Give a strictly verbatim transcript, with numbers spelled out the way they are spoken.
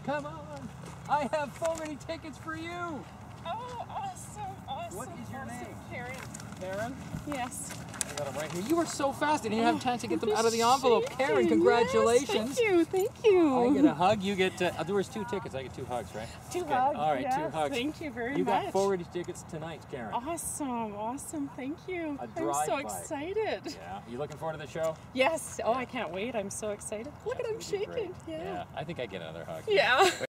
Come on. I have so many tickets for you. Oh, awesome, awesome. What is your awesome. name? Karen. Karen? Yes. I got them right here. You were so fast. I didn't have time to get them I'm out of the envelope. shaking. Karen, congratulations. Yes, thank you, thank you. I get a hug. You get, uh, there was two tickets. I get two hugs, right? Two Okay. hugs. All right, yes, two hugs. Thank you very You much. got forwarded tickets tonight, Karen. Awesome, awesome. Thank you. A I'm so drive-by. excited. Yeah. You looking forward to the show? Yes. Oh, I can't wait. I'm so excited. Look Yeah, at him it's gonna be shaking. great. Yeah. Yeah. I think I get another hug. Yeah.